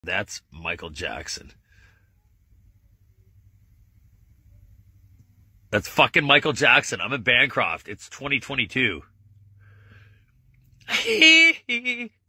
That's Michael Jackson. That's fucking Michael Jackson. I'm in Bancroft. It's 2022.